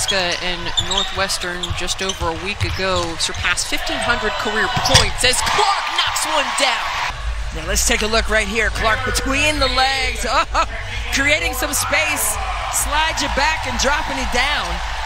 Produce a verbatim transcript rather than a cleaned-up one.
Nebraska and Northwestern just over a week ago surpassed fifteen hundred career points as Clark knocks one down. Now let's take a look right here. Clark between the legs, oh, creating some space, slides you back and dropping it down.